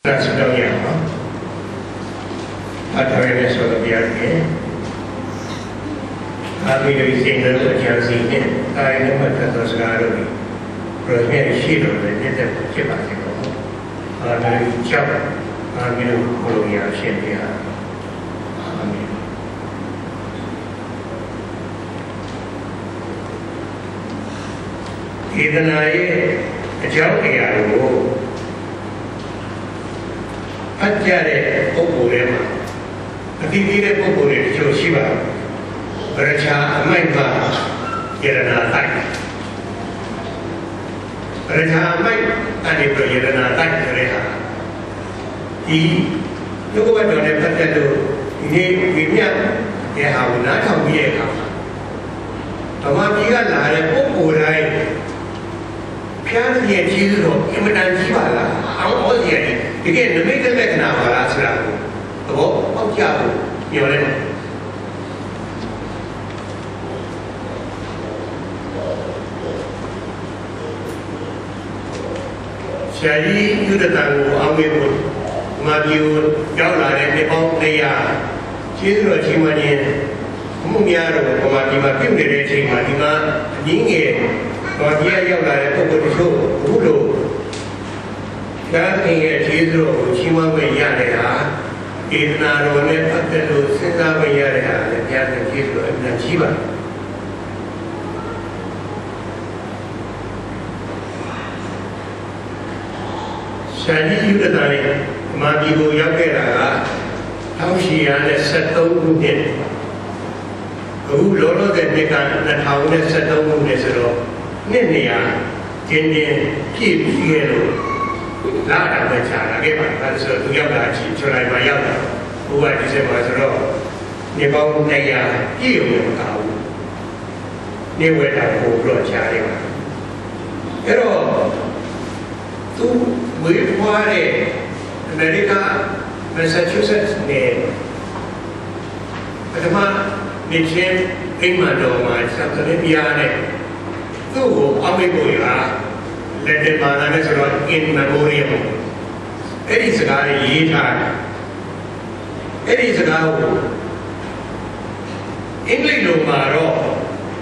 That's no yama. Awareness of the being. Happy to be seen as a chance in. I know what that was going to be. Rosemary Shido, the little Chipatico. I'm going to chop. I'm going to follow your ship. Even I joke here. I get it, Okurema. I think you get Okuri to Shiva. But a child, my God, get another time. But a child, I need to get another time. He, you go to the potato, he gave me up, they have not come here. The one you got a Okuri. Piano here, Jesus, Immigrant Shivala, how all here. Again, the maker back now, Asra, the walk of Kyaw, you know. Shadi, you the Tango, Awibu, Mabu, Yawla, and the Pong Naya, Jesus, Chimanian, Mumiaro, Matima, Pimde, Matima, Ninge, or here Yawla, over the show, Udo. Here, Jesus, Chimawayana, is not only Patalu, Sinawayana, and Yatan Jesus, and Shiva. Shadi Yudatani, Mabibu Yakera, how she had settled with it. Who Lolo that they got that how they settled with this at all. Ninia, Indian, keep yellow. Lada the China, gave us to Yamachi, Chulai Mayama, who I said was wrong. Nippon Naya, you know, near where I go, China. Pero, two, we were America, Massachusetts, name. But the man, they came in my dome, something Piane. Two, Amigoya. Let the man in memoriam. It is a guy, it is a guy. English Lumaro,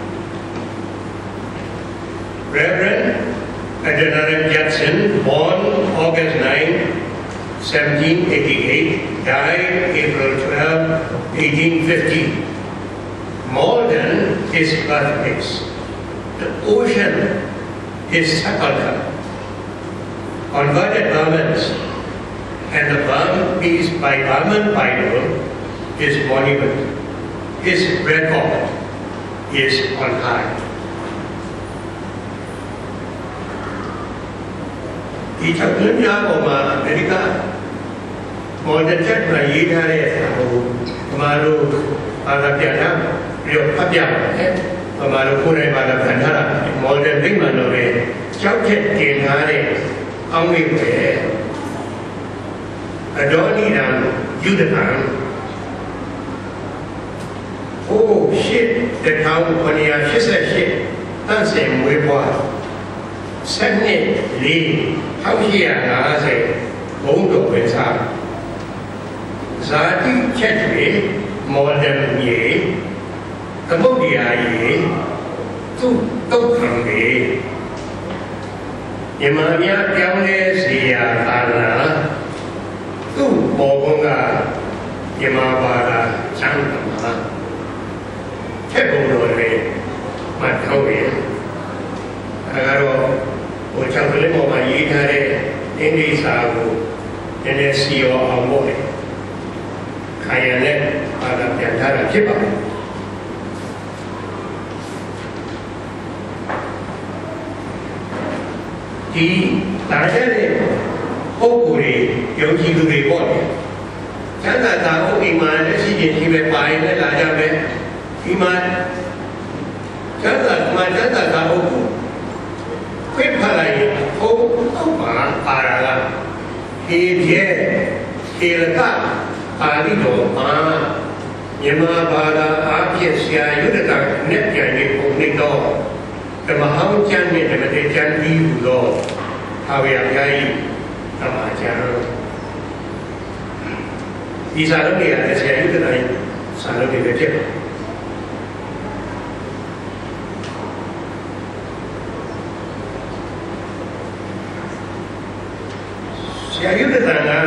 Reverend Adrenaline Jackson, born August 9, 1788, died April 12, 1850. Malden is birthplace. The ocean is sepulchre, converted Burmans, and the Burmese by Burman Bible is monument. His record is on high. He took Lunyaboma, America, more than 10 years, Maru, Alapiana, Rio Papiana. Maluku pada bandara, modern Bingman away, Chowket came hare, Awi way, Adoniram, Judapan. Oh shit, the town Ponia, she said shit, that's him we bought. Suddenly, Lee, how here, Naze, Bongo with her. Zati Chetri, modern ye. The movie I to come be. Imamia Kyaw Sia Tana, to Bobonga, Yamabara, Chantama, Tebulore, Matoya, Agaro, Uchapulimo, my Yitare, Indi Sabu, NSCO Amoy, Kayanet, Adaptantara Chipa. He started Okuri, Yogi to be born. Chanda Okiman, the city he by the Lajabe, Iman Chanda, my Chanda Oku. Quick Palai, Opa, Parala. He did, he let up, Palido, Yamabara, Apiasia, Yudaka, Nepia, Nico. The Maham Chan made the Chan Lee Law, how we are Gai, Tamajan, ဒီစာလုံးတွေရတယ်ဆရာကြီးကတိုင်းစာလုံးတွေပဲဖြစ်တယ်ဆရာကြီးကတိုင်းက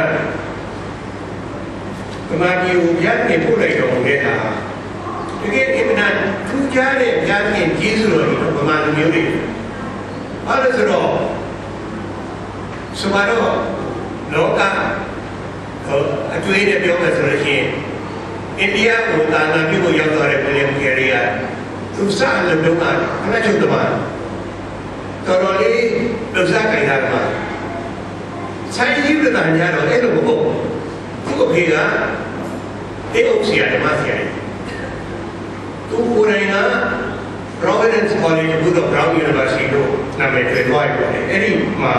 ဗမာပြည်ကိုပြတ်နေပို့လိုက်တော်မူတဲ့အခါတကယ်အမှန်ထူးခြားတဲ့ပြတ်နေကြီးစွာတော်ကြီးဗမာလူမျိုးတွေဘာလို့ဆိုတော့ဆိုတော့လောကအကျွေးနဲ့ပြောမယ်ဆိုလို့ရှိရင်အိန္ဒိယကိုတာနာပြုဖို့ရောက်သွားတဲ့ပြည်ကလေးကသူစလုံးလုံးကခဏချုပ်တော့တော်တော်လေးလှုပ်ရှားကြိုင်တာကဆိုင်ကြီးပြည်သားများတော့အဲ့လိုမဟုတ်ဘူးသူ့အဖေကတေအုပ်ဆရာဓမ္မဆရာသူကိုယ်တိုင်က Providence College ဘုဒ္ဓ Brown University တို့နာမည်တွေသွားရတယ်အဲ့ဒီမှာ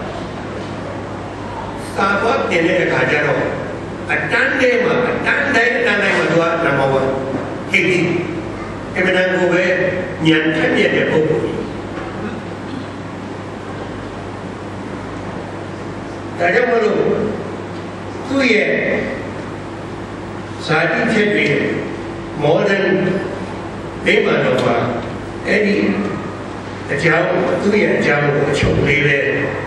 သာဝတ်တဲ့အခါကျတော့အတန်းတိုင်းမှာသူကနံပါတ်1ဟိတိအမှန်တန်ကိုပဲညံထက်မြက်တဲ့ပုဂ္ဂိုလ်ဒါကြောင့်မလို့သူ့ရဲ့ဇာတိချက်တွေ modern ဒိဗ္ဗံတော်မှာအဲ့ဒီအကြောင်းသူ့ရဲ့အကြောင်းကိုအချုပ်လေးပဲ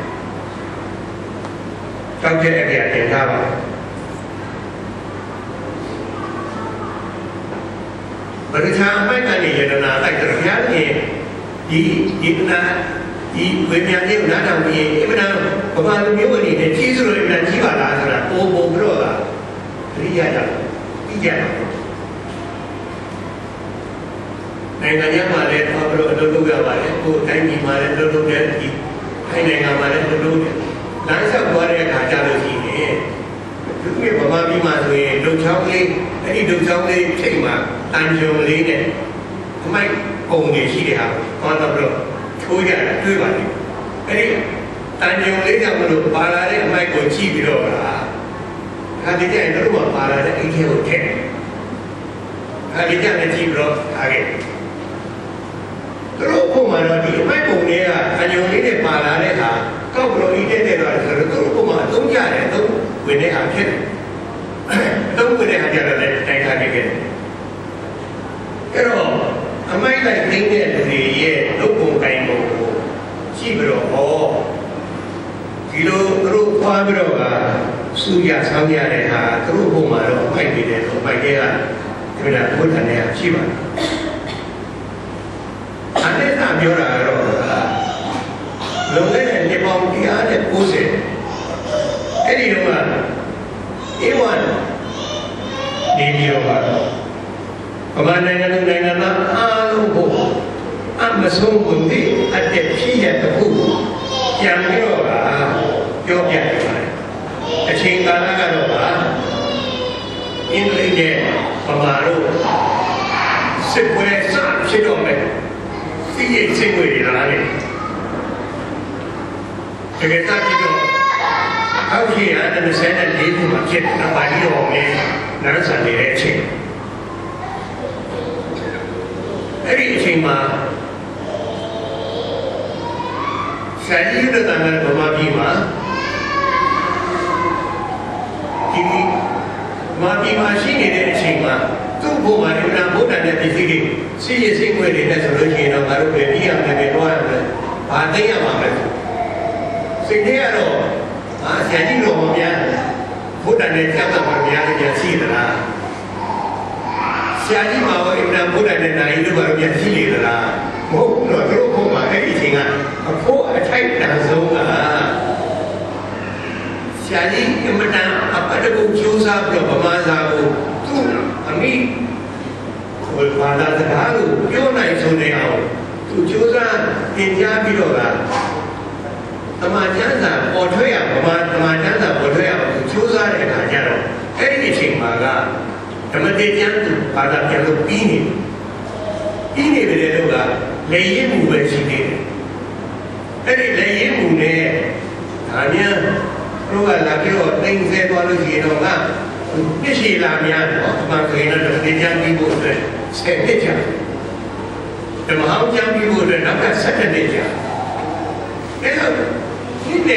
တောက်တဲ့အပြည့်တင်ထားပါဘယ်ချာမိုက်ကနေရတနာလိုက်ကြရရင်ဒီနာဒီဝိညာဉ်ရေးနားထောင်ပြီးအမှန်ဗမာလူမျိုးအနေနဲ့ကြီးစွာအမှန်ကြီးပါလားဆိုတာပုံပြီးတော့တတိယကြောင့်ပြီးကြတယ်နိုင်ငံခြားမှာလည်းတော့ဘယ်လိုအလုပ်လုပ်ရပါလဲကိုယ်တိုင်းပြည်မှာလည်းလုပ်လုပ်တဲ့ဒီထိုင်းနိုင်ငံမှာလည်းလုပ်လုပ်တဲ့လမ်းလျှောက်သွားတဲ့အခါကျလို့ရှိရင်သူကဗမာပြည်မှာဆိုရင်လုံချောင်းလေးအဲ့ဒီလုံချောင်းလေးထိတ်မှာအန်ဂျုံလေးနဲ့အမိုက်ပုံတွေရှိတဲ့ဟာဟောတော့ထိုးကြတာတွေ့ပါလိမ့်အဲ့ဒီအန်ဂျုံလေးကြောင့်မလို့ပါလာတဲ့အမိုက်ကိုကြည့်ပြီးတော့ခါဒီကျရင်တို့ကပါလာတဲ့အိတ်ထဲကိုထည့်ခါဒီကျရင်ကြည့်ပြီးတော့ထားခဲ့တို့ပုံမှန်တော့ဒီအမိုက်ပုံတွေကအန်ဂျုံလေးနဲ့ပါလာတဲ့ဟာကောက်လို့အိတ်ထဲထဲတော့ဆိုတော့တို့ပုံမှန်သုံးကြတယ်သုံးဝင်တဲ့ဟာဖြစ်တယ်သုံးဝင်တဲ့ဟာကြတော့လည်းတိုင်ထားခဲ့တယ်အဲ့တော့အမိုက်လိုက်သိတဲ့လူတွေရဲ့လုပ်ပုံကိုင်ပုံကိုကြည့်ပြီးတော့ဟောဒီလိုသူတို့ခွာပြီးတော့ကစူရဆောင်းရတဲ့ဟာသူတို့ပုံမှာတော့မိုက်နေတယ်လို့မိုက်တဲ့ကဒီမှာဘုရားနဲ့ရှိပါတယ်အနည်းသားပြောတာကတော့လုံခဲ့တဲ့နေပေါင်း190အဲ့ဒီတော့ကအေဝံနေပြီးတော့ဗမာနိုင်ငံလူနိုင်ငံသားအားလုံးကိုအမဆုံးဘူးဒီအတက်ဖြစ်ရတဲ့ခုပြန်ပြီးတော့ပြောပြတယ်အချိန်ကာလကတော့အင်္ဂလိပ်နဲ့ဗမာတို့စစ်ပွဲစဖြစ်တော့မယ်ဒီရဲ့စိတ်ဝင်ရတာလေတကယ်တမ်းကြည့်တော့အောက်ကြီးက24ခုမှဖြစ်တယ်။ဘာလို့လဲနန်းဆန်နေတဲ့အချိန်အဲ့ဒီအချိန်မှာဆရာကြီးတို့ကလည်းဗမာပြည်မှာဒီဗမာပြည်မှာရှိနေတဲ့အချိန်မှာသူ့ဘုရားရှင်ဗုဒ္ဓနဲ့ပြည်စည်းတွေစီရစိတ်ွယ်တွေနဲ့ဆိုလို့ရှိရင်တော့ငါတို့ပဲပြီးရမယ်ပဲတွားရမယ်။ဘာသိရမှာလဲ။စိတ်ထဲကတော့ဆရာကြီးတော်များဘုဒ္ဓနဲ့ကြောက်တာပါများကြရှိသလားဆရာကြီးမှာရောအမှန်ဘုဒ္ဓနဲ့နိုင်လို့ပါများရှိနေသလားမဟုတ်ဘူးတော့တို့ဘုရားအဲ့ဒီအချိန်ကအဖို့အထိုက်တန်ဆုံးကဆရာကြီးအမှန်အပတကုကျိုးစားပြီးတော့ဗမာစာကိုသူ့အမိဟိုဘာသာစကားကိုပြောနိုင်ဆုံးနေအောင်သူကျိုးစားသင်ကြားပြီးတော့တမန်ကျမ်းစာပေါ်ထွက်ရဗမာတမန်ကျမ်းစာပေါ်ထွက်ရအောင်ကြိုးစားတဲ့အခါကျတော့အဲ့ဒီအချိန်မှာကဓမ္မတေကျမ်းဘာသာပြန်လို့ပြီးနေတယ်လို့ကလေရင်မှုပဲရှိသေးတယ်အဲ့ဒီလေရင်မှုနဲ့ဒါများတို့ကလာပြီးတော့သိသိသွားလို့ရှိရင်တော့ပြည့်ရှိလာများတော့အမှန်ဆိုရင်တော့ဓမ္မတေကျမ်းပြီးဖို့အတွက်10နှစ်ကြာဓမ္မဟောင်းကျမ်းပြီးဖို့အတွက်နောက်က17နှစ်ကြာအဲ့တော့ဒီနဲ့ချီဘ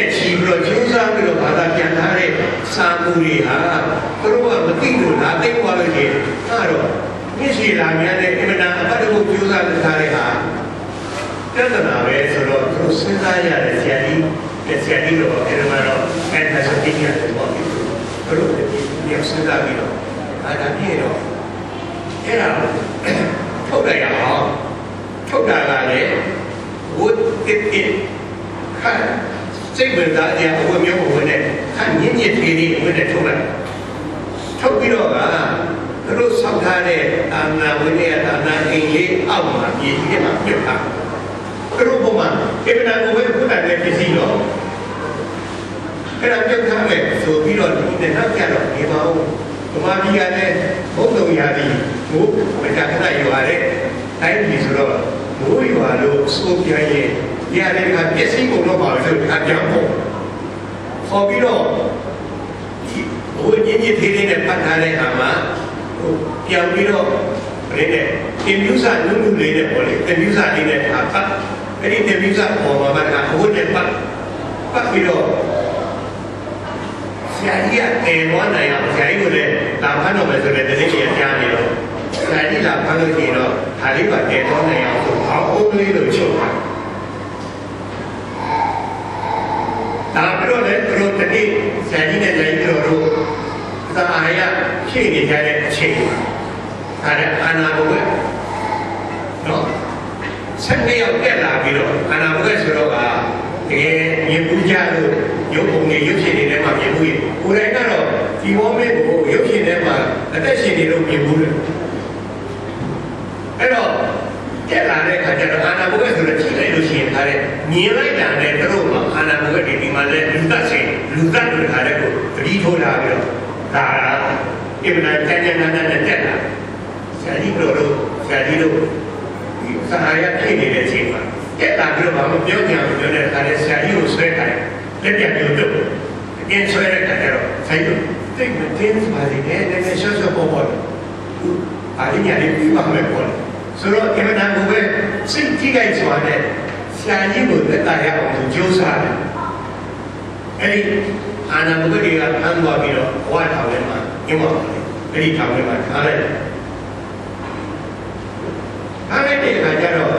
ဆိုတော့ကျိုးစားပြီးတော့ဘာသာပြန်ထားတဲ့စာမူတွေဟာသူတို့ကမသိလို့လားသိသွားလို့ရှိရင်အဲ့တော့မြစ်ရှိလာများတဲ့အင်မတန်အပတ်တကုတ်ကျိုးစားထားတဲ့ဟာပြဿနာပဲဆိုတော့သူစဉ်းစားရတဲ့ဆရာကြီးတော့အဲ့ဒီမှာတော့အဲ့ဒါဆိုတင်ရတယ်ပေါ့သူတို့ဒီစဉ်းစားပြီးတော့အဲ့ဒါပြည့်တော့အဲ့ဒါထုတ်လိုက်ရအောင်ထုတ်တာကလည်းဝတ်တစ်ခါစိတ်ဝင်စားကြအဝတ်မျိုးဝင်တဲ့ခါညင်ညစ်သေးသေးဝင်တဲ့ထုတ်လိုက်ထုတ်ပြီးတော့ကသူတို့ဆောက်ထားတဲ့အာနာဝိနည်းအာနာအင်္ဂလိပ်အောက်မှာပြည်ကြီးမှာပြုတ်ထားသူတို့ဘုံမှာအင်္ဂလိပ်ကိုဝယ်ဖုတ်တယ်ပစ္စည်းတော့အဲ့ဒါပြုတ်ထားမယ်ဆိုပြီးတော့ဒီနေ့နောက်ကြတော့ဒီပါဦးဗမာပြည်ကလည်းဘုံလုံးရာဒီဘုမတခဏရွာတဲ့တိုင်းပြည်ဆိုတော့ဘိုးရွာလို့စိုးပြရင်ရတဲ့ကပစ္စည်းကုန်တော့ပါလို့အပြောင်းပေါ့ခေါ်ပြီးတော့ဘိုးညင်ညစ်သေးသေးနဲ့ပတ်ထားတဲ့အခါမှာပြောင်းပြီးတော့ဘယ်နဲ့တင်ပြူစာနုနုလေးနဲ့ပေါ့လေတင်ပြူစာလေးနဲ့ပတ်အဲ့ဒီတင်ပြူစာပေါ်မှာကဘိုးနဲ့ပတ်ပြီးတော့ဆရာကြီးကတယ်သွားနိုင်အောင်ဆရာကြီးကိုလည်းလာဖမ်းတော့မယ်ဆိုတဲ့တတိယကြားနေတော့ဆရာကြီးလာဖမ်းလို့ရှိရင်တော့ဒါလေးပါတယ်သွားနိုင်အောင်ဆိုအောက်အုပ်လေးလို့ချုပ်တာဒါပြီးတော့လည်းသူတို့တတိဆရာကြီးနဲ့ဆရာကြီးတို့သာအာရဖြည့်နေကြတဲ့အချိန်ဒါလည်းအာနာဘုရားနော်ဆက်နေရောက်တက်လာပြီးတော့အာနာဘုရားဆိုတော့ကတကယ်မြင်ပူးကြလို့ရုပ်ပုံတွေရုပ်ရှင်တွေထဲမှာမြင်ဘူးကိုယ်တိုင်ကတော့ဒီဘောမင်းကိုရုပ်ရှင်ထဲမှာအသက်ရှင်နေလို့မြင်ဘူးလေအဲ့တော့တက်လာတဲ့အခါကျတော့အာနာဘုရားဆိုတော့ကြည့်လိုက်လို့ရှိရင်ဒါလည်းမြင်လိုက်တာနဲ့တို့ကအာနာဘုရားဒီမှာလည်းလူသက်ရှင်လူသက်တွေခါတဲ့ကိုတတိထိုးလာပြီးတော့ဒါအင်မတန်ကြမ်းကြမ်းနဲ့တက်လာဆရာကြီးတို့ဒီစာရဖြစ်နေတဲ့အချိန်မှာတက်လာပြီးတော့ဘာမှပြောကြအောင်ပြောတဲ့အခါနဲ့ဆရာကြီးကိုဆွဲခိုင်းလက်ပြန်ပြုတ်တော့အင်းဆွဲတဲ့အခါကျတော့ဆရာကြီးတိတ်မတင်းပါလေနဲ့လည်းရှော့ရှော့ပေါ်ပေါ်အားရည်ပြီးမှမယ်ပေါ်ဆိုတော့အင်မတန်ကိုပဲစိတ်ကြီးကြိုက်စွာနဲ့ဆရာကြီးကိုသက်သာရအောင်ကြိုးစားတယ်အဲ့ဒီအာနာဘုရားကဖမ်းသွားပြီးတော့ဝါထောင်ထဲမှာအင်းမော်အဲ့ဒီထောင်ထဲမှာထားလိုက်တဲ့အခါကျတော့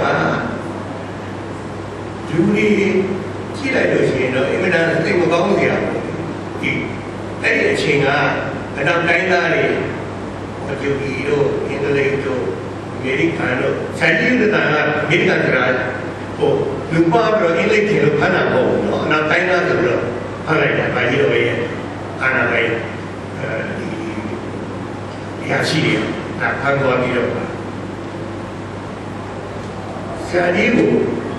လူတွေကြည့်လိုက်လို့ရှိရင်တော့အင်မတန်သိမကောင်းစရာဒီအဲ့ဒီအချိန်ကအနောက်တိုင်းသားတွေအကျိုးကြီးတို့အင်္ဂလိပ်တို့အမေရိကန်တို့ဆိုင်ကြီးတို့ကအမေရိကန်ကဟိုလူပါတော့အင်္ဂလိပ်တွေလို့ဖမ်းတာပေါ့နော်အနောက်တိုင်းသားဆိုတော့ဖမ်းလိုက်တာဗာကြီးတို့ရဲ့အာဏာပိုင်ဒီရရှိတယ်ဖမ်းသွားပြီးတော့ဆရာကြီးကို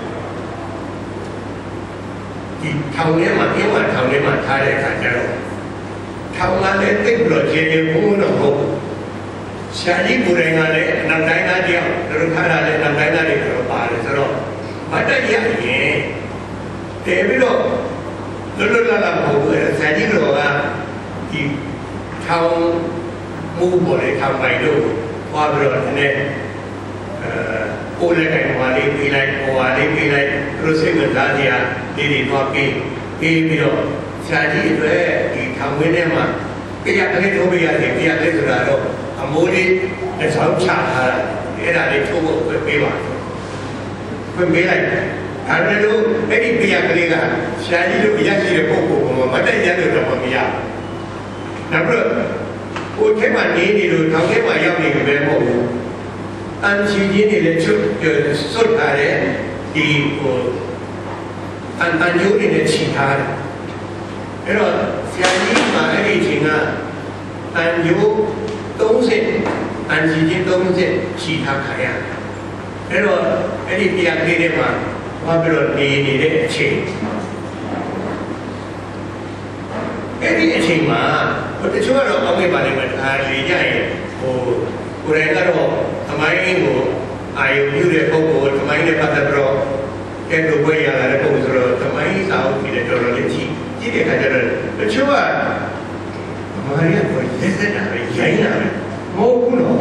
ဒီထောင်ထဲမှာအင်းဝထောင်ထဲမှာထားတဲ့အခါကျတော့ထောင်ကလည်းတိတ်ပြီးတော့ခြေခြေဘုံတော့ဟုတ်ဆရာကြီးကိုယ်တိုင်ကလည်းနောက်တိုင်းသားတယောက်တို့ထားတာလည်းနောက်တိုင်းသားတွေတော့ပါတယ်ဆိုတော့မတ်တရရင်တဲပြီးတော့လွတ်လာမဟုတ်ဘူးဆရာကြီးတော်ကဒီထောင်မူပေါ်လေထောင်ပိုင်တို့သွားပြီးတော့နည်းကိုလည်းကဝါလေးပေးလိုက်ဟွာလေးပေးလိုက်သူစိတ်ဝင်စားစရာလေးတွေသွားပေးပြီးတော့ဆရာကြီးအတွက်ဒီထောင်ဝင်းထဲမှာတရားကလေးထိုးပေးရတယ်တရားလေးဆိုတာတော့အမိုးလေးတစ်ဆောင်ချထားတာအဲ့ဒါလေးထိုးဖို့ပေးပါဖွင့်ပေးလိုက်ဒါပေမဲ့လို့အဲ့ဒီတရားကလေးကဆရာကြီးတို့ရရှိတဲ့ပုံကိုမတည့်ရလို့တော့မရဘူးနောက်ပြီးကိုယ်ထဲမှာနေနေလို့ထောင်ထဲမှာရောက်နေပြီပဲမဟုတ်ဘူးအန်ချီကြီးနေလည်းစွတ်ထားတယ်ဒီဟိုအန်ဂျိုးနေလည်းချီထားတယ်အဲ့တော့ဆရာကြီးမှာအဲ့ဒီအချိန်ကအန်ဂျိုး30အန်ချီကြီး30ချီထားခါရတယ်အဲ့တော့အဲ့ဒီတရားကလေးတွေမှာဘာပြီးတော့နေနေတဲ့အချိန်အဲ့ဒီအချိန်မှာတချို့ကတော့အောက်မေ့ပါလိမ့်မယ်ဒါလေကြရင်ဟိုကိုယ်တိုင်ကတော့သမိုင်းကိုအာယုပြုတဲ့ပုဂ္ဂိုလ်သမိုင်းနဲ့ပတ်သက်ပြီးတော့ကဲလို့ဝေးရလာတဲ့ပုဂ္ဂိုလ်ဆိုတော့သမိုင်းစာအုပ်ကြီးတော်တော်လေးကြည့်တဲ့အခါကျတော့တချို့ကမာရီယာကိုလက်သက်တာပဲရိုင်းတာပဲမဟုတ်ဘူးနော်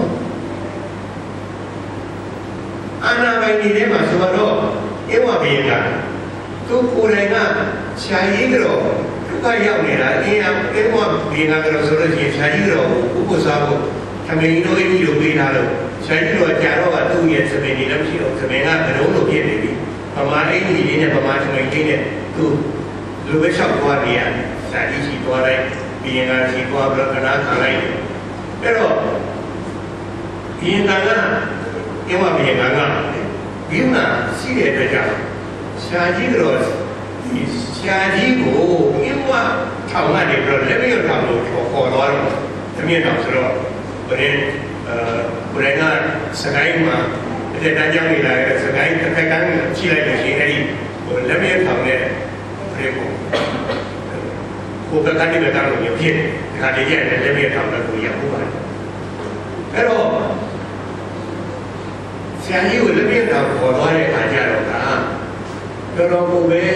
အာနာပိုင်ဒီထဲမှာဆိုတော့ဧဝဘေကသူကိုယ်တိုင်ကဆရာကြီးကတော့ဒုက္ခရောက်နေတာအင်းအင်းကဘေးနာကတော့ဆိုလို့ရှိရင်ဆရာကြီးကတော့ဥပ္ပစာကိုသမင်တို့အင်းကြီးလိုပေးထားလို့ဆရာကြီးတော့ကြာတော့ကသူ့ရဲ့သမင်တွေလည်းမရှိတော့သမင်ကဘယ်လိုလုပ်ဖြစ်နေပြီဗမာအင်းကြီးလေးနဲ့ဗမာသမင်လေးနဲ့သူလူပဲလျှောက်သွားနေရဆရာကြီးရှိသွားလိုက်ဘီရင်ကရှိသွားပြီးတော့ကနာခံလိုက်အဲ့တော့ဘီရင်ကအင်းဝဘီရင်ကဘီနာရှိတဲ့အတွက်ကြောင့်ဆရာကြီးကတော့ဒီဆရာကြီးကိုအင်းဝထောင်ကနေပြီးတော့လက်မရထောင်လို့ခေါ်သွားတော့တမင်တော်ဆိုတော့ဘယ်ကိုယ်ကစကိုင်းမှာတဲ့တန်းကြောင်းနေလာတဲ့စကိုင်းတစ်ခါကန်းကြည့်လိုက်လို့ရှိရင်အဲ့ဒီလက်မရထောင်တဲ့ဘယ်ကိုဘက်ကနေဘက်ကတော့ပြည့်ဒီခါလေးရဲ့လက်မရထောင်တဲ့ကိုရဖို့ပါတယ်အဲ့တော့ဆရာကြီးကိုလက်မရထောင်ခေါ်သွားတဲ့အခါကျတော့တော်တော်ကိုပဲ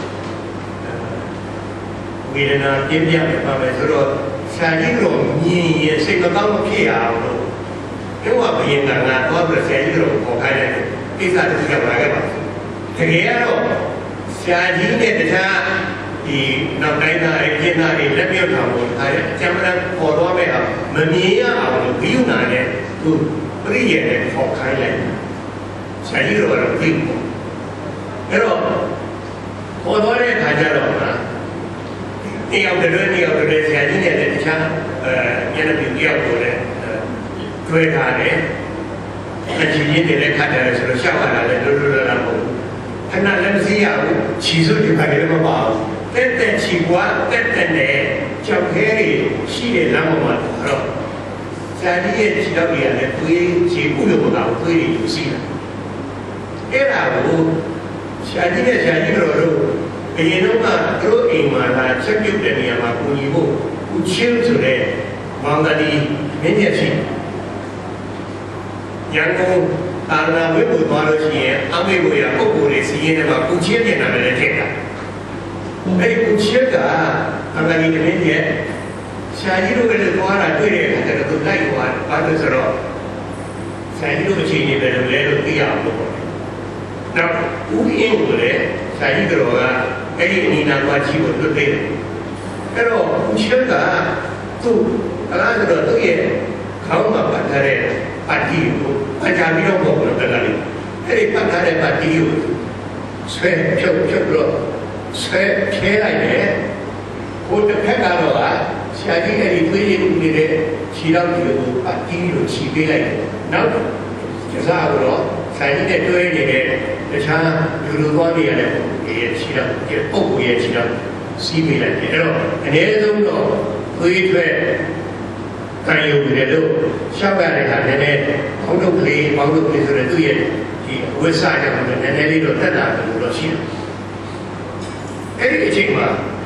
ဝေဒနာပြင်းပြနေပါမယ်ဆိုတော့ဆရာကြီးတို့မြင်ရင်စိတ်မကောင်းမဖြစ်ရအောင်လို့ပြောပါဘယင်ကတော့ဆရာကြီးတို့ခေါ်ခိုင်းတဲ့ကိစ္စတစ်ခုပါခဲ့ပါတကယ်ကတော့ဆရာကြီးနဲ့တခြားဒီနောက်တိုင်းသားရဲ့ကျင်းသားတွေလက်ပြောက်ထောင်လို့ထားတဲ့အကျမ်းပန်းခေါ်တော့မဲ့ဟာမမြင်ရအောင်လို့ဘိယုနာနဲ့သူပြည့်ရဲ့ခေါ်ခိုင်းလိုက်ဆရာကြီးတို့ကတော့ပြီးပေါ့အဲ့တော့ခေါ်တော့တဲ့အခါကျတော့တယောက်တည်းဆရာကြီးနဲ့လည်းတခြားညနေပြီးတယောက်ကိုလည်းတွဲထားတယ်အချင်းချင်းတွေလည်းခတ်တယ်ဆိုတော့ရှောက်ရတာလည်းလွတ်လွတ်လပ်လပ်မဟုတ်ဘူးခဏလည်းမစည်းရဘူးခြီစွတ်ဒီပိုင်းလည်းမပါဘူးတက်ခြီပွားတက်နဲ့ကြောက်ခဲတွေရှိတဲ့လမ်းပေါ်မှာတော့ဆရာကြီးရဲ့ခြေတော့ကြီးလည်းတွေးခြေကုလို့မကောင်းတွေးနေရှိတာအဲ့ဒါကိုဆရာကြီးနဲ့ဆရာကြီးတို့အရင်တော့ကသူတို့အိမ်မှာလာချက်ပြုတ်တဲ့နေရာမှာကိုကြီးဖို့ဦးချင်းဆိုတဲ့မောင်ကလေးမင်းရဲ့ရှိရန်ကုန်အာနာဝိပုသွားလို့ရှိရင်အမေကိုရပုဂ္ဂိုလ်တွေစီးရင်တော့ဦးချင်းပြန်လာတယ်ထည့်တာအဲ့ဒီဦးချင်းကအမေကြီးတမင်းရဲ့ဆရာကြီးတို့ကလည်းသွားတာတွေ့တဲ့အခါကျတော့သူလိုက်သွားတယ်ဘာလို့ဆိုတော့ဆရာကြီးတို့အချိန်ကြီးပဲလို့လဲလို့သိရအောင်လို့ပေါ့နောက်ဦးအင်းကိုလည်းဆရာကြီးတော်ကအဲ့ဒီအနီနာကွာကြီးကိုလွတ်တယ်အဲ့တော့ဦးချင်းကသူ့အလားတူသူ့ရဲ့ခေါင်းမှာပတ်ထားတဲ့ပါတီကိုအကြံပြီးတော့ပေါ့လို့ပြောတယ်အဲ့ဒီပတ်ထားတဲ့ပါတီကိုဆွဲဖြုတ်လို့ဆွဲဖြဲလိုက်တယ်ဟိုတစ်ဖက်ကတော့ဆရာကြီးအဲ့ဒီသွေးရည်ဦးနေတဲ့ခြေထောက်တွေကိုပါတီကိုခြိပေးလိုက်တယ်နောက်ကျစားတော့ဆရာကြီးနဲ့တွဲနေတဲ့တခြားလူလူသွားနေရတဲ့ပုံရဲ့ခြေထောက်ပုပ်ကိုရဲ့ခြေထောက်စီးပေးလိုက်တယ်အဲ့တော့အနည်းဆုံးတော့သွေးထွက်ခံယူတယ်လို့ရှောက်ရတဲ့အခါနည်းနည်းပေါင်းထုတ်ကလေးဆိုတဲ့သူ့ရဲ့ဒီဝိစာကြောင့်လည်းနည်းနည်းလေးတော့တက်တာလို့တော့ရှိတယ်အဲ့ဒီအချိန်မှာ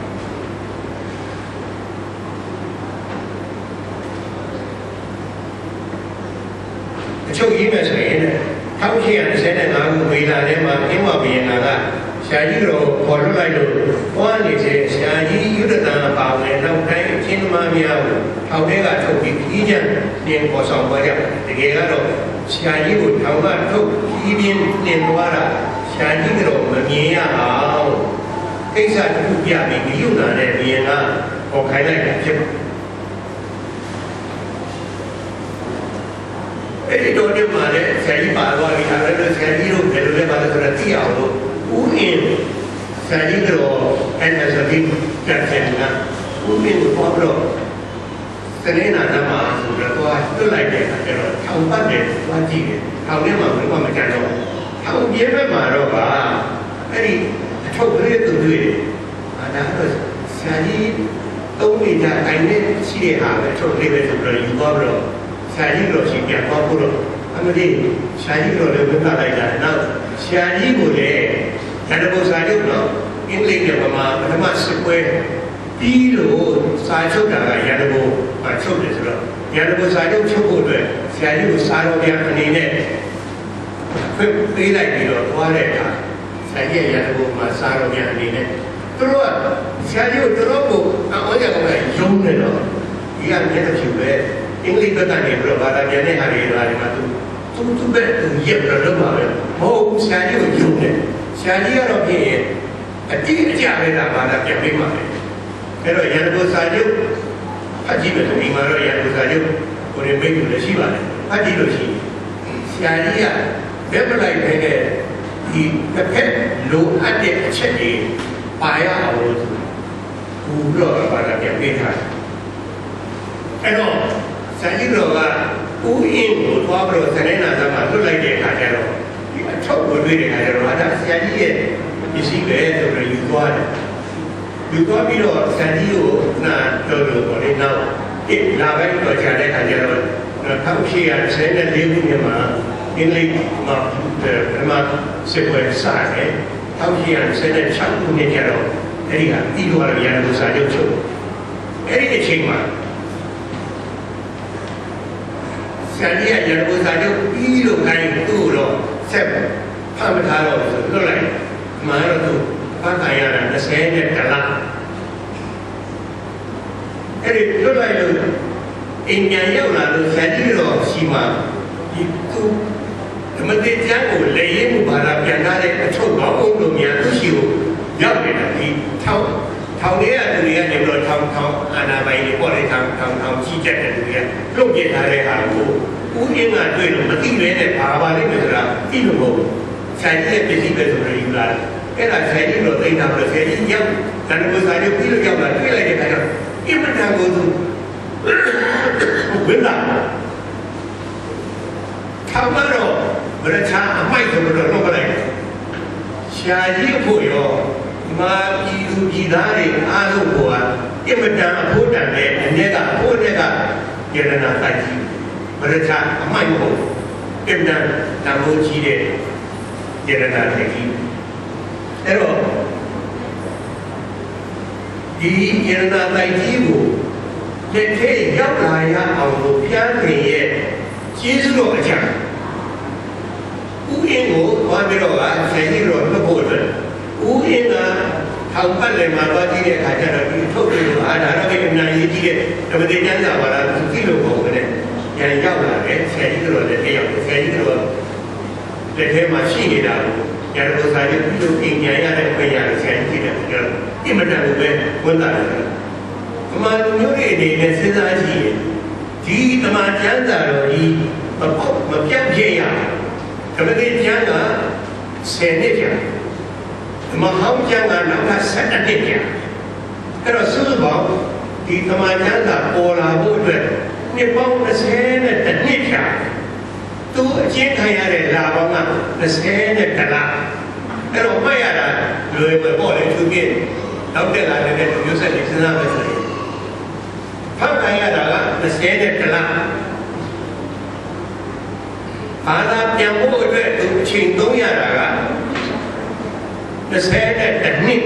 အချုပ်ရေးမယ်ဆိုရင်1825ခုမေလထဲမှာအင်းဝဘီယနာကဆရာကြီးတော်ခေါ်လွှတ်လိုက်လို့ဟောနေတဲ့ဆရာကြီးယုဒနာပါဝင်နောက်တိုင်းအချင်းသမားများကိုထောင်ထဲကထုတ်ပြီးကြီးကြံပြင်ပေါ်ဆောင်သွားကြတကယ်ကတော့ဆရာကြီးကိုထောင်ကထုတ်ပြီးပြင်းတင်သွားတာဆရာကြီးတော်မမြင်ရအောင်ကိစ္စတစ်ခုပြပြီးဘီယုနာနဲ့ဘီယနာခေါ်ခိုင်းလိုက်တာဖြစ်အဲ့ဒီတော့ဒီမှာလည်းဆရာကြီးပါသွားပြီအဲ့ဒါဆရာကြီးတို့ဘယ်လိုလဲပါလဲဆိုတော့သိအောင်လို့ဦးအင်းဆရာကြီးတို့အဲ့ဒါဆိုပြီးကြက်တယ်ကဦးအင်းကိုပေါ်တော့တနေ့နာနမှာဆိုတော့တွတ်လိုက်တဲ့အခါကျတော့ထောင်ပတ်တယ်သွားကြည့်တယ်ထောင်ထဲမှာဘယ်မှမကြံတော့ထောင်ပြဲဘက်မှာတော့ကအဲ့ဒီအထုပ်ကလေးသူတွေ့တယ်ဒါတော့ဆရာကြီးသုံးနေကြအိုင်နဲ့ရှိတဲ့ဟာပဲအထုပ်လေးပဲဆိုတော့ယူသွားပြီးတော့ဆရာကြီးတို့ရှိပြန်သွားဖို့တော့အမလေးဆရာကြီးတို့လည်းဝတ်လိုက်တာနောက်ဆရာကြီးကိုလည်းရန်ကုန်စာချုပ်တော့အင်္ဂလိပ်နဲ့ဗမာပထမစစ်ပွဲပြီးလို့စာချုပ်တာကရန်ကုန်မှာချုပ်တယ်ဆိုတော့ရန်ကုန်စာချုပ်ချုပ်ဖို့အတွက်ဆရာကြီးကိုစာတော်ပြန်အနေနဲ့ဖွင့်ပေးလိုက်ပြီးတော့သွားတဲ့အခါဆရာကြီးရန်ကုန်မှာစာတော်ပြန်အနေနဲ့သူတို့ကဆရာကြီးကိုသူတို့ကိုအော်ကြကောင်ကယုံနေတော့ဒီကမျက်နှာဖြူပဲအင်္ဂလိပ်ဘက်ကနေပြီးတော့ဘာသာပြန်တဲ့ဟာတွေမှာသူပဲသူရက်ပြီးတော့လုပ်ပါပဲမဟုတ်ဆရာကြီးကိုယုံတယ်ဆရာကြီးကတော့ဖြစ်ရင်တိအကျပဲလားဘာသာပြန်ပေးမှာလဲအဲ့တော့ရန်ကုန်စာချုပ်ဖတ်ကြည့်မယ်ဆိုဒီမှာတော့ရန်ကုန်စာချုပ်ကိုယ်မိတ်ကိုလည်းရှိပါတယ်ဖတ်ကြည့်လို့ရှိရင်ဆရာကြီးကဘယ်မလိုက်ပဲတဲ့ဒီတစ်ဖက်လိုအပ်တဲ့အချက်တွေပါရအောင်လို့ဘူတော့ဘာသာပြန်ပေးထားတယ်အဲ့တော့ဆရာကြီးတော်ကဦးအင်းကိုသွားပြီးတော့စနေနာသားမှာလွတ်လိုက်တဲ့အခါကျတော့ဒီအထောက်ကိုတွေ့တဲ့အခါကျတော့ဒါဆရာကြီးရဲ့ပစ္စည်းပဲဆိုတော့ယူသွားတယ်ယူသွားပြီးတော့ဆရာကြီးကိုနာတော်လို့ပေါ့လေနောက်လာပဲတော့ကြာတဲ့အခါကျတော့1814ခုနှစ်မှာအင်္ဂလိပ်မှာပထမစစ်ပွဲစတယ်1816ခုနှစ်ကျတော့အဲ့ဒီကပြီးတော့ရန်ကုန်စာချုပ်ချုပ်အဲ့ဒီအချိန်မှာဆရာကြီးကရန်ကုန်စာချုပ်ပြီးလို့ခိုင်းသူ့တော့ဆက်ဖမ်းမထားတော့ဆိုလွတ်လိုက်မှာတော့သူဖမ်းခံရတာ20နဲ့တလားအဲ့ဒီလွတ်လိုက်လို့အိမ်ပြန်ရောက်လာလို့ဆရာကြီးတော့ရှိမှဒီသူဓမ္မတိကျမ်းကိုလေရင်မှုဘာသာပြန်ထားတဲ့အထုပ်ပေါင်းလို့များသူရှိကိုရောက်နေတာဒီထောင်လေးကလူတွေကနေပြီးတော့ထောင်အာနာပိုင်တွေပေါ်တဲ့ထောင်ကြီးကြတဲ့လူတွေကလွတ်ပြထားတဲ့ဟာကိုဦးအင်းကတွေ့လို့မသိလဲနဲ့ဘာလိမ့်မယ်ဆိုတာသိလို့မဟုတ်ဘူးဆရာကြီးရဲ့ပစ္စည်းပဲဆိုတော့ယူလာတယ်အဲ့ဒါဆရာကြီးတော့သိတာလို့ဆရာကြီးရောက်တန်ဖိုးစာချုပ်ပြီးလို့ရောက်လာတွေ့လိုက်တဲ့အခါကျတော့အင်မတန်ကိုသူဝင်လာထောင်တော့ဘရချာအမိုက်ဆိုတော့လုပ်ပလိုက်ရှားကြီးဖို့ရောမာပြည်သူပြည်သားတွေအားလုံးကအင်မတန်အဖို့တန်တဲ့အ ਨੇ ကအဖို့တဲ့ကယရနာတိုက်ကြီးဘရချာအမိုက်မဟုတ်အင်မတန်တန်ဖိုးကြီးတဲ့ယရနာတိုက်ကြီးအဲ့တော့ဒီယရနာတိုက်ကြီးကိုလက်ထဲရောက်လာရအောင်လို့ဖျားခင်ရဲ့ကျေးဇူးတော်အကြောင်းဦးအင်းကိုသွားပြီးတော့ဆရာကြီးတော်လွတ်ဖို့အတွက်ဦးအင်းကထောင်ပတ်လည်မှာသွားကြည့်တဲ့အခါကျတော့ဒီထုတ်ပြီးတော့ဒါတော့ဒီအများကြီးကြည့်တဲ့ဓမ္မတိကျမ်းစာပါလားသူကြည့်လို့ပေါ့တဲ့ညံရောက်လာတယ်ဆရာကြီးတော်လည်းတယောက်ဆရာကြီးတော်လက်ထဲမှာရှိနေတာကိုညံတော်စာချုပ်ပြုလုပ်ပြင်ညာရတဲ့အခွင့်အရေးဆရာကြီးကြည့်တယ်ပြောတော့အင်မတန်ကိုပဲဝန်တာတယ်အမှန်မျိုးတွေအနေနဲ့စဉ်းစားကြည့်ရင်ဒီတမန်ကျမ်းစာတော်ကြီးမပြောက်ပြည့်ရဓမ္မတိကျမ်းက10နှစ်ကြာမဟောင်းကျမ်းကနောက်က7နှစ်ကြာအဲ့တော့စုစုပေါင်းဒီတမန်ကျမ်းစာပေါ်လာဖို့အတွက်နှစ်ပေါင်း20နဲ့တစ်နှစ်ကြာသူအကျဉ်းခံရတဲ့လာပေါင်းက20နဲ့တစ်လအဲ့တော့မှတ်ရတာလွယ်ပဲပေါ့လေသူပြည့်နောက်တက်လာတဲ့မျိုးဆက်တွေစဉ်းစားမယ်ဆိုရင်ဖတ်ခံရတာက20နဲ့တစ်လဘာသာပြန်ဖို့အတွက်သူအချိန်သုံးရတာက20နဲ့တစ်နှစ်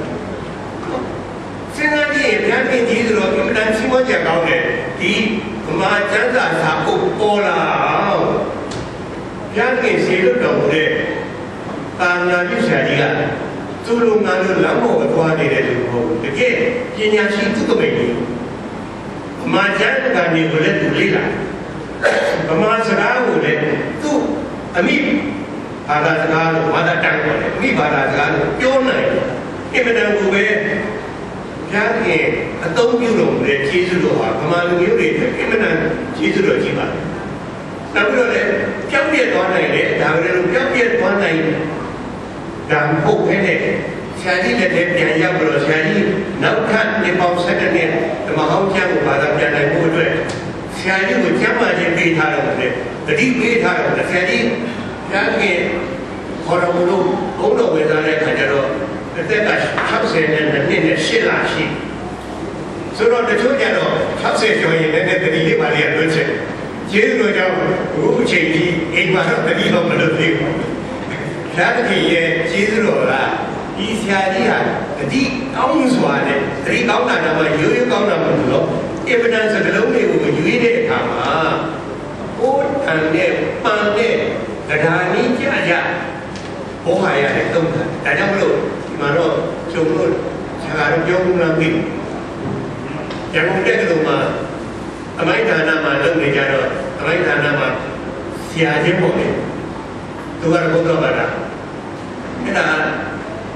စဉ်းစားကြည့်ရင်ဗျာပြင်ကြီးဆိုတော့အမှန်တန်ချီးမွမ်းကြကောင်းတယ်ဒီဗမာကျမ်းစာစာအုပ်ပေါ်လာအောင်ဗျာပြင်စီလို့တော်မူတဲ့တာနာပြုဆရာကြီးကသူ့လူငါတို့လမ်းပေါ်ကိုသွားနေတဲ့လူမဟုတ်ဘူးတကယ်ပညာရှိသူကမိန်ကြီးဗမာကျမ်းစာတွေကိုလည်းသူလေ့လာဗမာစကားကိုလည်းသူ့အမိဘာသာစကားလို့ဘာသာတန်ပေါ်တယ်အမိဘာသာစကားလို့ပြောနိုင်အင်မတန်ကိုပဲဘုရားခင်အသုံးပြုတော်မူတဲ့ကျေးဇူးတော်ဟာဗမာလူမျိုးတွေအတွက်အင်မတန်ကျေးဇူးတော်ကြီးပါတယ်နောက်ပြီးတော့လည်းပြောင်းပြသွားနိုင်တယ်ဒါပဲလို့ပြောင်းပြသွားနိုင်ဒါမဟုတ်ဘဲနဲ့ဆရာကြီးလက်ထဲပြန်ရောက်ပြီးတော့ဆရာကြီးနောက်ထပ်ဒီပေါင်း7နှစ်ဓမ္မဟောင်းကျမ်းကိုဘာသာပြန်နိုင်ဖို့အတွက်ဆရာကြီးကိုကျမ်းမာခြင်းပေးထားတယ်တဲ့တတိပေးထားတယ်ဆရာကြီးဘုရားခင်ခေါ်တော်မူလို့ဘုန်းတော်ဝင်လာတဲ့အခါကျတော့အသက်က60နဲ့2နဲ့8လရှိဆိုတော့တချို့ကျတော့60ကျော်ရင်လည်းတတိလေးပါလေးလွှတ်ချက်ကျေးဇူးတော်ကြောင့်ဘုအချိန်ကြီးအိမ်မှာတော့တတိတော့မလုပ်သေးဘူးဘုရားခင်ရဲ့ကျေးဇူးတော်ကဒီဆရာကြီးဟာတတိကောင်းစွာနဲ့တတိကောင်းတာတော့ရိုးရိုးကောင်းတာမဟုတ်ဘူးနော်အင်မတန်စကလုံးတွေကိုရွေးတဲ့အခါမှာဟိုတန်နဲ့ပန်နဲ့ဒါနီးကြကြဘောဟာရတဲ့တုံးတာဒါကြောင့်မလို့ဒီမှာတော့ကျုံလို့ဆရာတော်ပြောမှုလားပြီရန်ကုန်တက္ကသိုလ်မှာအမိုက်ဌာနမှာလုပ်နေကြတော့အမိုက်ဌာနမှာဆရာချင်းပေါ့လေသူကတော့ဘုရားဘာသာအဲ့ဒါ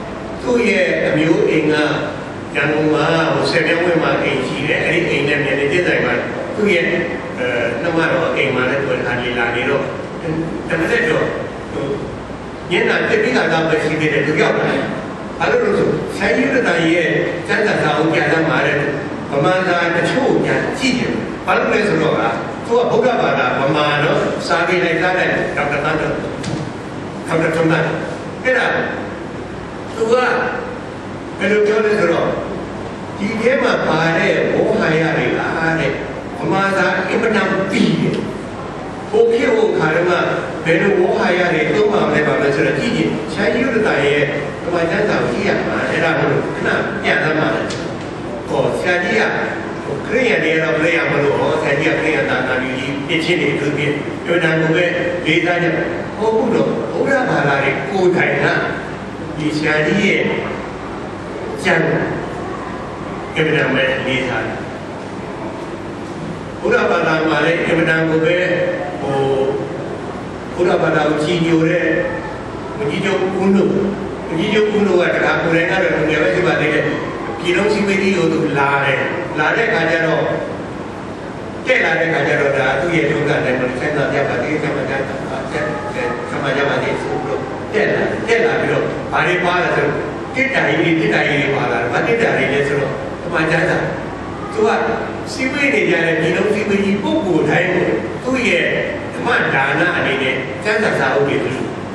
tu ye amiu inga yang ma usahanya memang inci le hari ini ni dia saya mat tu ye nama lo ingma le tuan hari lagi lo dan ada tu ni nak tapi kalau bersih dia tu jauh lah kalau tu saya itu tadi ye jangan tahu jangan marah pemana kecu yang ciri kalau le solo lah tu apa bukan pada pemana sabi le kaya kau kata kau kata cuma kira tuah kalau kau le solo di dia mah pada oh hayat ada pemana ini menang pi okey oh karena baru oh hayat itu mah mereka macam ciri saya itu tadi macam tahu dia mah ada mana kena yang mana oh saya dia kerja dia orang kerja malu saya dia kerja tanah ini ini tu dia tu nak buat beda je oh bukan orang balari kudai na di saya dia jangan kemudian melihat orang balari malah kemudian buat oh orang balari cincure menjijau kuno ada apa yang ada dunia macam mana Kilo si beri itu lare kajar lo, lare kajar lo dah tu ye juga dan mereka nak dia bagi sama macam sebelum lare lo, hari pada tu kita ini pada, mati dari ni tu macam apa? Tuan si beri jadi kilo si beri buku dah tu ye mana dana ni jangan tahu gitu.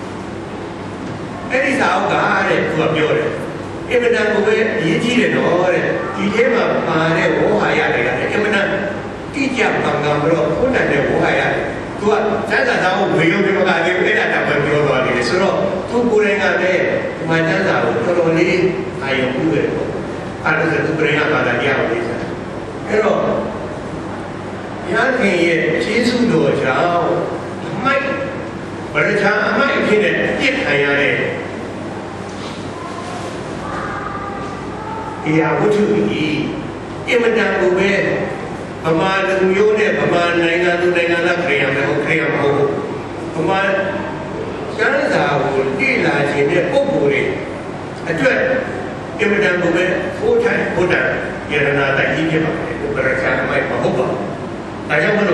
Ini tahu kah ada tuan biar Emenan gue diiji le no le di dia mah pare wo haya le kan emenan di jam tanggang bro pun ada wo haya tua jangan tahu beliau memang ada ada beliau ada ni so tu boleh ngade macam tahu kalau ni ayo gue ada satu berenang pada dia boleh pero yang ni Yesus doa jauh mai berjauh mai kini dia hanya le Ia wujud ini, ia menanggung pemain dunia, pemain negara tu negara kerja mahu, pemain jangan tahu di lagi ni populer, acuan ia menanggung hotel, ia nak tak hijau, berasa mai mahu, macam mana?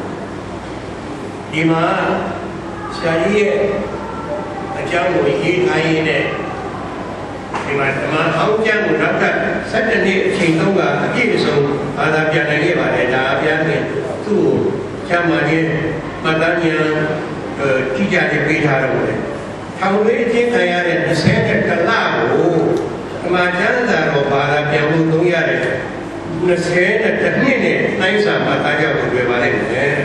Di mana saya macam ini hari ni. Mà ông cha một năm thật sách chân địa trình thông và kỹ sống và làm việc này và để làm việc này tu cha mà đi mà ta nhớ chi trả thì bị thả rồi thằng đấy tiếng thầy à để sẽ thật cả la bộ mà chẳng là rồi bà làm việc một công gia này nó sẽ là thật như này nay sao mà ta cho một người bà này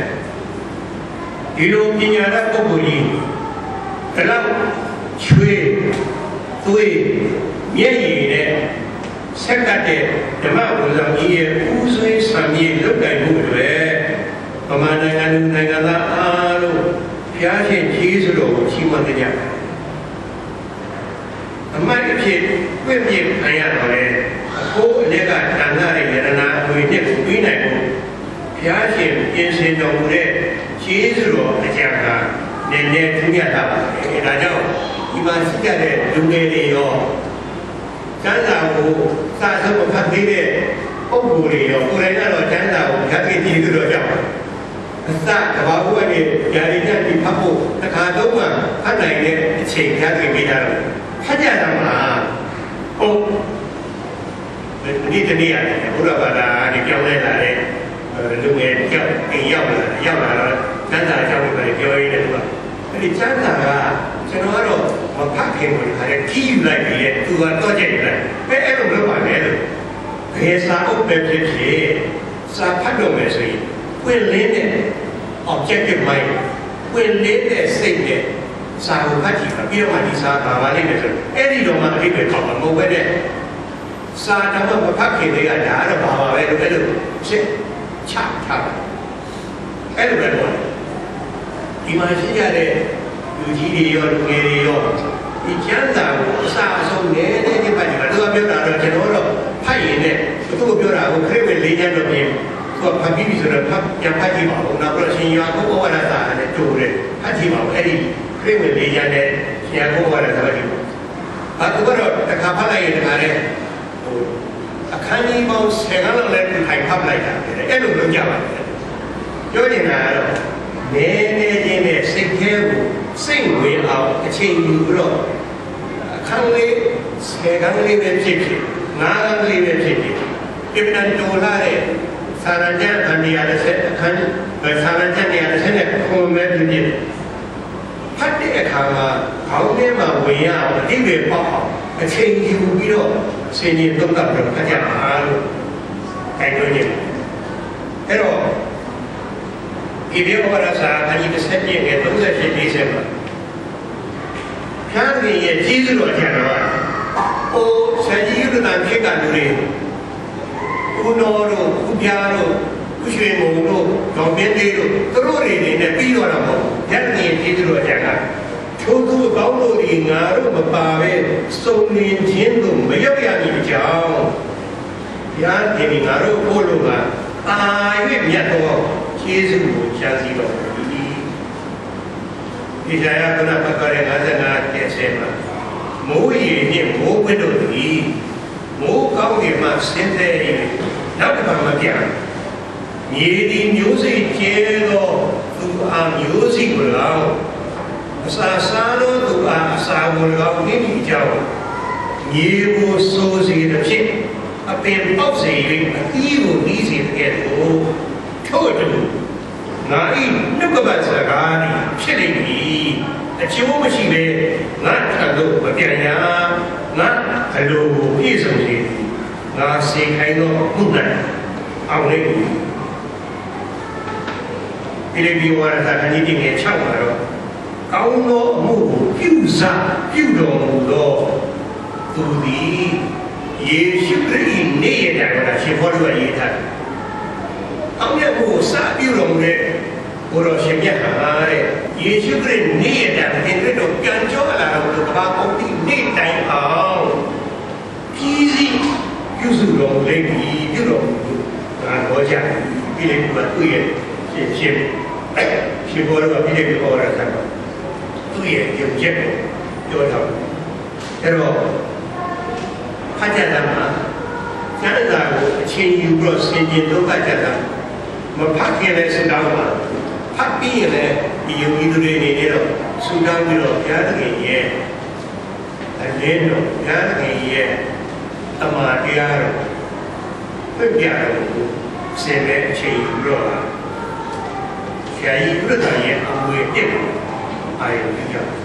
đi đâu đi nhà đó có bộ gì cái đó thuê tôi nghĩa gì đấy xét đặt để mà của lòng gì u suy sàm gì lúc này cũng vậy mà này là alo phía trên chỉ số chỉ mà cái gì mà cái chuyện quyết định này là rồi cô này cả đàn ra này là người này cũng quý này cũng phía trên nhân sinh trong đấy chỉ số cái gì cả nên chúng ta là đâu Iman sikit ada dunia ni yo, jangan tahu saya semua hati ni, oh boleh yo, boleh kalau jangan tahu hati ni itu doa. Saya kalau buat ni jadinya di papu, tak ada orang, ada ini cek hati kita, saja sama. Oh, ini dia, bukan pada di Kyaw ni lah, dunia Kyaw lah, jangan tahu pada Kyaw ini tu. Jadi jangan lah. Saya nak mà phát hiện một cái kỹ lại cái tu hành có gì này, cái em cũng nói vậy đấy, cái sao cũng biết cái gì, sao phát động cái gì, quyền lên này, objective này, quyền lên này sinh này, sao cũng phát triển cái điều mà đi sao mà lên cái gì, cái gì đó mà đi về học mà không biết đấy, sao nó mà phát hiện cái đã là bảo vệ được cái được, sẽ chặt cái được rồi, thì mà chỉ là để chỉ đi vô nghe đi vô thì chẳng là sao xong nghe đấy cái bài mà tôi biểu đạt được cho nó rồi phải gì này tôi biểu đạt cũng khơi mình lý nhân được nhiều tôi phải biết rồi phải nhà phải chỉ bảo nó rồi sinh hoạt cũng có là ta này chủ đấy phải chỉ bảo cái gì khơi mình lý nhân đấy nhà cũng có là ta phải သူကတော့တစ်ခါဖတ်လိုက်ရင်တခါလေအခန်းကြီးပေါင်း10ခန်းလောက်လည်းထိုင်ဖတ်လိုက်တာအဲ့လိုလုပ်ကြပါတယ်ပြောနေတာကတော့နေနေချင်းနဲ့စိတ်ထဲကိုစိတ်ဝင်အောင်အချိန်ယူပြီးတော့အခန်းလေး10ခန်းလေးပဲဖြစ်ဖြစ်9ခန်းလေးပဲဖြစ်ဖြစ်အင်မတန်တော်လာတဲ့သာရဏအခန်းကြီး30အခန်းသာရဏအခန်းကြီး30နဲ့ခုံမဲ့ဖြစ်ဖြစ်ဖတ်တဲ့အခါမှာခေါင်းထဲမှာဝင်ရအောင်အတိအကျပေါက်အောင်အချိန်ယူပြီးတော့ဆင်ញင်သုံးသပ်ပြီးတော့ဖတ်ကြပါလို့အဲ့လိုညအဲ့တော့ဒီဘေဘောရစာအကြီးတစ်ဆက်ပြည့်ငယ်38 40မှာဖျားခင်ရဲ့ကြီးစုတော်ကြတော့ဟိုဆရာကြီးတို့တန်ဖြစ်ကလူတွေဦးတော်တို့ဦးပြားတို့ဦးရွှေမုံတို့ဒေါ်မင်းလေးတို့သူတို့တွေနဲ့ပြီးတော့တော့ရန်ကြီးကြီးစုတော်ကြကထိုသူကောင်းတို့ဒီငါတို့မပါပဲစုံလင်ခြင်းတို့မရောက်ရမည်ကြောင်းရန်ကြီးငါတို့ကိုလိုကအာ၍မြတ်တော်ကျေးဇူးကိုရှားစီတော်မူ၏ဒီကြရာကနာပကရ55ကျက်ဆဲမှာမိုးရေနှင့်မိုးခွင်းတို့သည်မိုးကောင်းကင်မှဆင်းသက်၍နောက်တစ်ခါမပြတ်မြေဒီမျိုးစိတ်ကျဲသောသူအားမျိုးစိတ်ကို၎င်းအစာစားသောသူအားအစာကို၎င်းဤဒီကြောင့်မြေကိုစိုးစေသဖြင့်အပင်ပေါက်စေ၍အသီးကိုဤစေတဲ့ကဲ့သို့ထို့အတူငါဤနှုတ်ကပတ်စကားသည်ဖြစ်နေပြီအကျိုးမရှိပဲငါထံသို့မပြန်ရငါအလိုကိုပြည့်စုံစေငါစေခိုင်းသောဘုရားအောင်လေးကိုဒီလိုပြောရတာခဏကြီးငယ်6မှာတော့ကောင်းသောအမှုကိုပြုစားပြုတော်မူသောသူသည်ယေရှုခရစ်နေ့ရက်တာကရှင်ဘောလူကရေးထားတယ်အောင်ရဖို့စပြုတော်မူတဲ့ဘုရားရှင်မြတ်ဟာတဲ့ယေရှုခရစ်နေ့ရက်တာသင်တို့ပြန်ကြောလာတော့ကဘာပေါင်းဒီနေ့တိုင်းအောင်ကြီးစီးပြုစုတော်မူလိမ့်မည်ပြုတော်မူငါတော်ကြပြီလေကသူ့ရဲ့ရှင်ဘောလူကပြည့်ပြည့်ဟောရတာသူ့ရဲ့ယုံကြည်ကိုပြောတော့အဲ့တော့ဖတ်ကြတာမှာကျမ်းစာကိုအချိန်ယူပြီးတော့ဆင်ခြင်သုံးသပ်ကြတာမဖတ်ခင်လည်းစတောင်းပါဖတ်ပြီးရင်လည်းဒီယုံကြည်သူတွေနေနေတော့စတောင်းပြီးတော့ဘုရားသခင်ရဲ့အလင်းတော်ဘုရားသခင်ရဲ့တမန်တရားတော်ပြပြတော်ကိုဆင်တဲ့အချိန်ယူပြီးတော့ဆရာကြီးဘုရားရဲ့အမွေအနှစ်ကိုအာရုံပြုကြ